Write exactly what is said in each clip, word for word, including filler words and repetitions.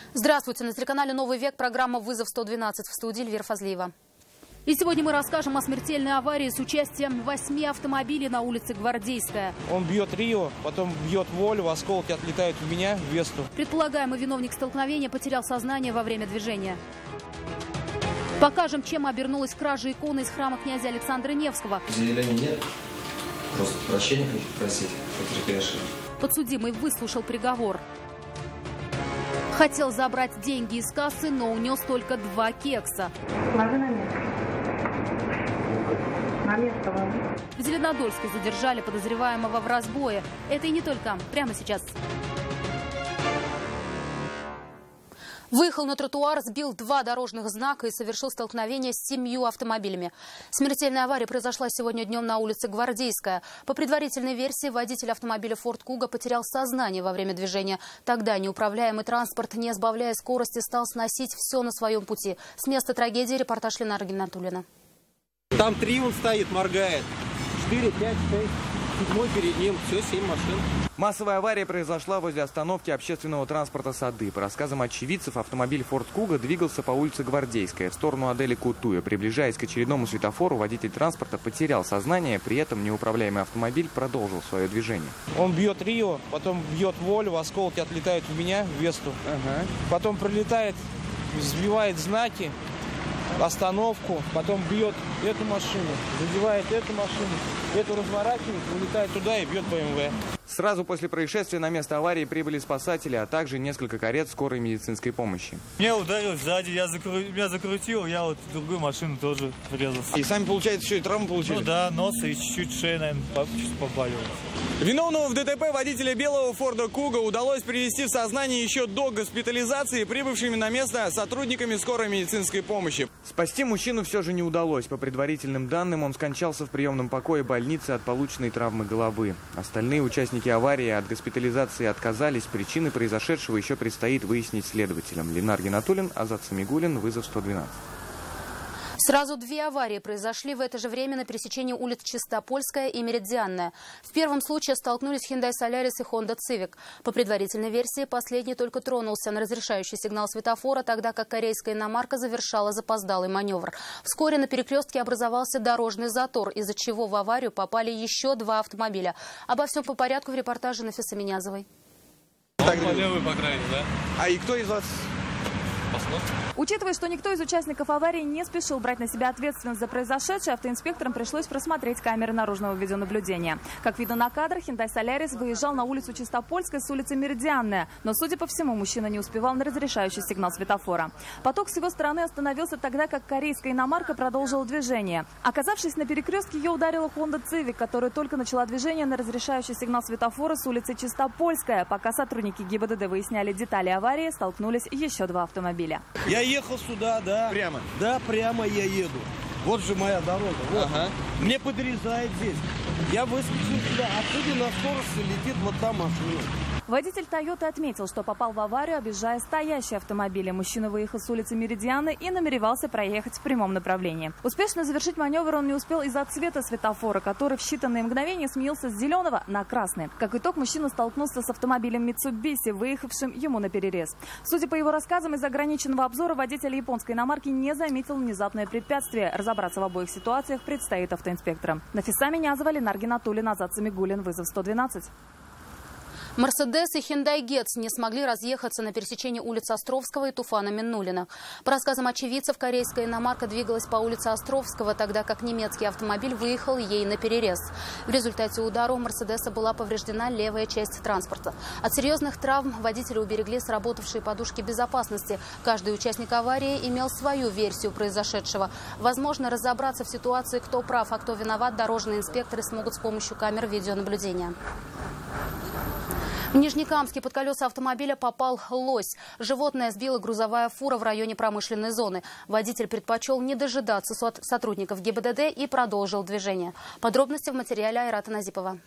Здравствуйте! На телеканале «Новый век» программа «Вызов сто двенадцать», в студии Эльвира Фазлиева. И сегодня мы расскажем о смертельной аварии с участием восьми автомобилей на улице Гвардейская. Он бьет Рио, потом бьет Волю, осколки отлетают в меня, в Весту. Предполагаемый виновник столкновения потерял сознание во время движения. Покажем, чем обернулась кража иконы из храма князя Александра Невского. Заявления нет, просто прощения хочу просить, потерпевшие. Подсудимый выслушал приговор. Хотел забрать деньги из кассы, но унес только два кекса. Ложи на место. На место ложи. В Зеленодольске задержали подозреваемого в разбое. Это и не только. Прямо сейчас. Выехал на тротуар, сбил два дорожных знака и совершил столкновение с семью автомобилями. Смертельная авария произошла сегодня днем на улице Гвардейская. По предварительной версии, водитель автомобиля «Форд Куга» потерял сознание во время движения. Тогда неуправляемый транспорт, не сбавляя скорости, стал сносить все на своем пути. С места трагедии репортаж Ленара Гинатуллина. Там три он стоит, моргает. Четыре, пять, шесть. Седьмой перед ним. Все, семь машин. Массовая авария произошла возле остановки общественного транспорта «Сады». По рассказам очевидцев, автомобиль «Форд Куга» двигался по улице Гвардейская в сторону Адели Кутуя. Приближаясь к очередному светофору, водитель транспорта потерял сознание, при этом неуправляемый автомобиль продолжил свое движение. Он бьет Рио, потом бьет Волю, осколки отлетают в меня, в Весту. Ага. Потом прилетает, сбивает знаки, остановку, потом бьет эту машину, задевает эту машину, эту разворачивает, улетает туда и бьет бэ эм вэ. Сразу после происшествия на место аварии прибыли спасатели, а также несколько карет скорой медицинской помощи. Меня ударил сзади, я закру... меня закрутил, я вот в другую машину тоже врезался. И сами, получается, еще и травму получили? Ну да, нос и чуть-чуть шея, наверное, попали. Виновного в ДТП водителя белого «Форда Куга» удалось привести в сознание еще до госпитализации прибывшими на место сотрудниками скорой медицинской помощи. Спасти мужчину все же не удалось. По предварительным данным, он скончался в приемном покое больницы от полученной травмы головы. Остальные участники аварии от госпитализации отказались. Причины произошедшего еще предстоит выяснить следователям. Ленар Гинатуллин, Азат Самигуллин, «Вызов сто двенадцать». Сразу две аварии произошли в это же время на пересечении улиц Чистопольская и Меридианная. В первом случае столкнулись Hyundai Solaris и Honda Civic. По предварительной версии, последний только тронулся на разрешающий сигнал светофора, тогда как корейская иномарка завершала запоздалый маневр. Вскоре на перекрестке образовался дорожный затор, из-за чего в аварию попали еще два автомобиля. Обо всем по порядку в репортаже Нафиса Минязовой. Так, по левой, по крайней, да? А и кто из вас... Учитывая, что никто из участников аварии не спешил брать на себя ответственность за произошедшее, автоинспекторам пришлось просмотреть камеры наружного видеонаблюдения. Как видно на кадрах, Hyundai Solaris выезжал на улицу Чистопольская с улицы Меридианная, но, судя по всему, мужчина не успевал на разрешающий сигнал светофора. Поток с его стороны остановился тогда, как корейская иномарка продолжила движение. Оказавшись на перекрестке, ее ударила Honda Civic, которая только начала движение на разрешающий сигнал светофора с улицы Чистопольская. Пока сотрудники ГИБДД выясняли детали аварии, столкнулись еще два автомобиля. Я ехал сюда, да. Прямо? Да, прямо я еду. Вот же моя дорога. Вот. Ага. Мне подрезает здесь. Я выскочил сюда. Отсюда на скорости летит вот та машина. Водитель «Тойоты» отметил, что попал в аварию, объезжая стоящие автомобили. Мужчина выехал с улицы Меридианы и намеревался проехать в прямом направлении. Успешно завершить маневр он не успел из-за цвета светофора, который в считанные мгновения сменился с зеленого на красный. Как итог, мужчина столкнулся с автомобилем Mitsubishi, выехавшим ему на перерез. Судя по его рассказам, из ограниченного обзора водитель японской иномарки не заметил внезапное препятствие. Разобраться в обоих ситуациях предстоит автоинспекторам. Нафиса Минязова, Ленар Гинатуллин, Азат Самигуллин, «Вызов сто двенадцать». Мерседес и Hyundai Getz не смогли разъехаться на пересечении улиц Островского и Туфана Миннуллина. По рассказам очевидцев, корейская иномарка двигалась по улице Островского, тогда как немецкий автомобиль выехал ей на перерез. В результате удара у Мерседеса была повреждена левая часть транспорта. От серьезных травм водители уберегли сработавшие подушки безопасности. Каждый участник аварии имел свою версию произошедшего. Возможно, разобраться в ситуации, кто прав, а кто виноват, дорожные инспекторы смогут с помощью камер видеонаблюдения. В Нижнекамске под колеса автомобиля попал лось. Животное сбила грузовая фура в районе промышленной зоны. Водитель предпочел не дожидаться сотрудников ГИБДД и продолжил движение. Подробности в материале Айрата Назипова.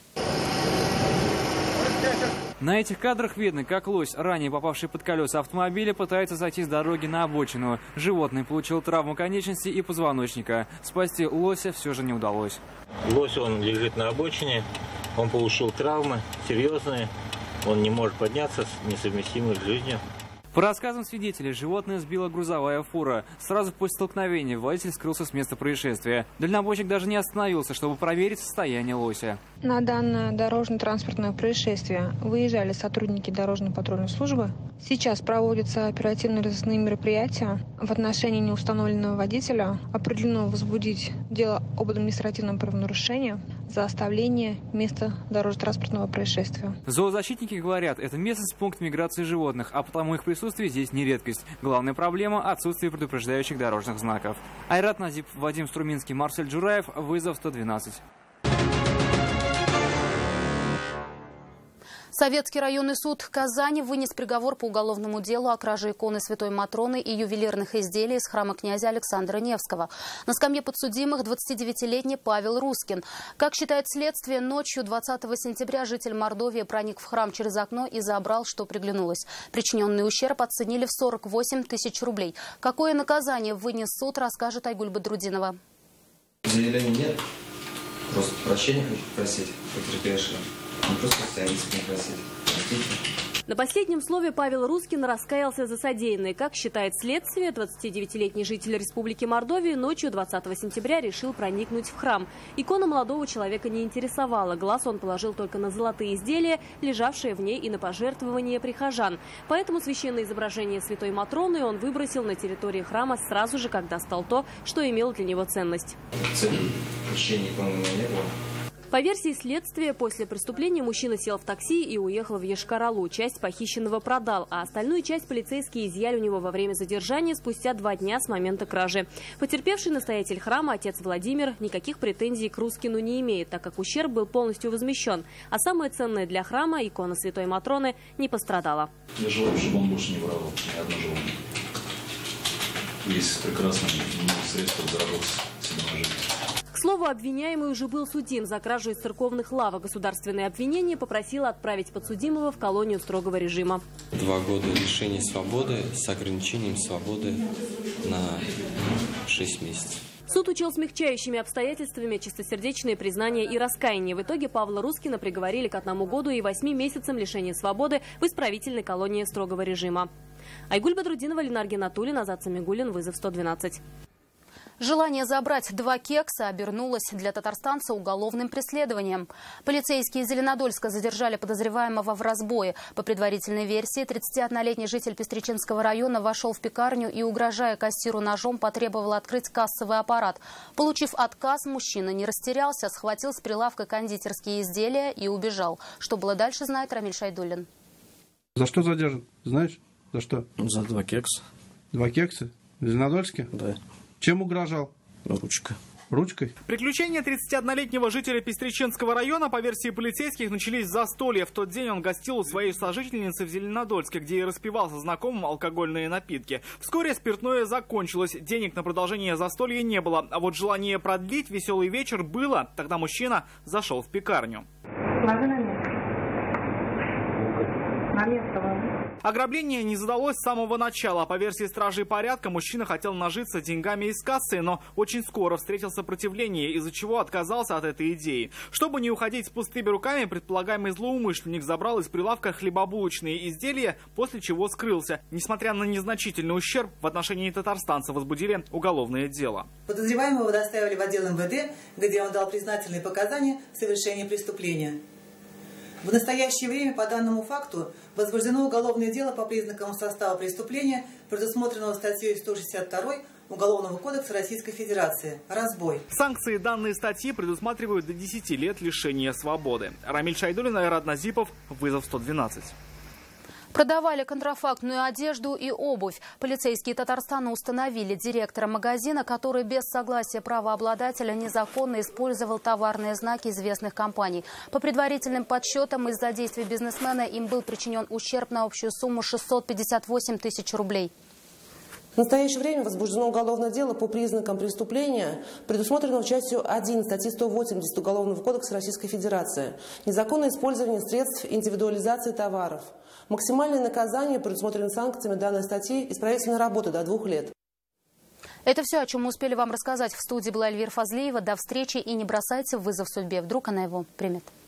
На этих кадрах видно, как лось, ранее попавший под колеса автомобиля, пытается сойти с дороги на обочину. Животное получило травму конечности и позвоночника. Спасти лося все же не удалось. Лось, он лежит на обочине, он получил травмы серьезные, он не может подняться, несовместимые с жизнью. По рассказам свидетелей, животное сбила грузовая фура. Сразу после столкновения водитель скрылся с места происшествия. Дальнобойщик даже не остановился, чтобы проверить состояние лося. На данное дорожно-транспортное происшествие выезжали сотрудники дорожно-патрульной службы. Сейчас проводятся оперативно-розыскные мероприятия в отношении неустановленного водителя. Определено возбудить дело об административном правонарушении за оставление места дорожно-транспортного происшезствия. Зоозащитники говорят, это местность пункт миграции животных, а потому их присутствие здесь не редкость. Главная проблема – отсутствие предупреждающих дорожных знаков. Айрат Назипов, Вадим Струминский, Марсель Джураев. Вызов сто двенадцать. Советский районный суд Казани вынес приговор по уголовному делу о краже иконы Святой Матроны и ювелирных изделий из храма князя Александра Невского. На скамье подсудимых двадцатидевятилетний Павел Рускин. Как считает следствие, ночью двадцатого сентября житель Мордовии проник в храм через окно и забрал, что приглянулось. Причиненный ущерб оценили в сорок восемь тысяч рублей. Какое наказание вынес суд, расскажет Айгуль Бадрудинова. Заявления нет. Просто прощения хочу просить потерпевшего. Не просто стоять не просить. На последнем слове Павел Рускин раскаялся за содеянное. Как считает следствие, двадцатидевятилетний житель Республики Мордовия ночью двадцатого сентября решил проникнуть в храм. Икона молодого человека не интересовала. Глаз он положил только на золотые изделия, лежавшие в ней, и на пожертвования прихожан. Поэтому священное изображение Святой Матроны он выбросил на территории храма сразу же, как достал то, что имело для него ценность. Цели похищения иконы не было. По версии следствия, после преступления мужчина сел в такси и уехал в Йошкар-Олу. Часть похищенного продал, а остальную часть полицейские изъяли у него во время задержания спустя два дня с момента кражи. Потерпевший настоятель храма, отец Владимир, никаких претензий к Рускину не имеет, так как ущерб был полностью возмещен. А самое ценное для храма, икона Святой Матроны, не пострадала. Я желаю, чтобы он больше не воровал ни одно животное. Есть прекрасные средства заработать себе на жизнь. К слову, обвиняемый уже был судим за кражу из церковных лавок. Государственное обвинение попросило отправить подсудимого в колонию строгого режима. Два года лишения свободы с ограничением свободы на шесть месяцев. Суд учел смягчающими обстоятельствами чистосердечные признания и раскаяние. В итоге Павла Рускина приговорили к одному году и восьми месяцам лишения свободы в исправительной колонии строгого режима. Айгуль Бадрудинова, Ленар Геннатуллин, Азат Самигуллин. Вызов сто двенадцать. Желание забрать два кекса обернулось для татарстанца уголовным преследованием. Полицейские из Зеленодольска задержали подозреваемого в разбое. По предварительной версии, тридцатиоднолетний житель Пестричинского района вошел в пекарню и, угрожая кассиру ножом, потребовал открыть кассовый аппарат. Получив отказ, мужчина не растерялся, схватил с прилавка кондитерские изделия и убежал. Что было дальше, знает Рамиль Шайдуллин. За что задержан? Знаешь? За что? За два кекса. Два кекса? В Зеленодольске? Да. Чем угрожал? Ручка. Ручкой? Приключения тридцатиоднолетнего жителя Пестричинского района, по версии полицейских, начались с застолья. В тот день он гостил у своей сожительницы в Зеленодольске, где и распивал со знакомым алкогольные напитки. Вскоре спиртное закончилось, денег на продолжение застолья не было. А вот желание продлить веселый вечер было. Тогда мужчина зашел в пекарню. Ложи на место. На место ложи. Ограбление не задалось с самого начала. По версии стражей порядка, мужчина хотел нажиться деньгами из кассы, но очень скоро встретил сопротивление, из-за чего отказался от этой идеи. Чтобы не уходить с пустыми руками, предполагаемый злоумышленник забрал из прилавка хлебобулочные изделия, после чего скрылся. Несмотря на незначительный ущерб, в отношении татарстанца возбудили уголовное дело. Подозреваемого доставили в отдел эм вэ дэ, где он дал признательные показания в совершении преступления. В настоящее время по данному факту возбуждено уголовное дело по признакам состава преступления, предусмотренного статьей сто шестьдесят два Уголовного кодекса Российской Федерации «Разбой». Санкции данной статьи предусматривают до десяти лет лишения свободы. Рамиль Шайдуллин, Айрат Назипов, вызов сто двенадцать. Продавали контрафактную одежду и обувь. Полицейские Татарстана установили директора магазина, который без согласия правообладателя незаконно использовал товарные знаки известных компаний. По предварительным подсчетам, из-за действий бизнесмена им был причинен ущерб на общую сумму шестьсот пятьдесят восемь тысяч рублей. В настоящее время возбуждено уголовное дело по признакам преступления, предусмотренного частью один статьи сто восемьдесят Уголовного кодекса Российской Федерации. Незаконное использование средств индивидуализации товаров. Максимальное наказание, предусмотрено санкциями данной статьи, исправительной работы до двух лет. Это все, о чем мы успели вам рассказать. В студии была Эльвира Фазлиева. До встречи и не бросайте вызов судьбе. Вдруг она его примет.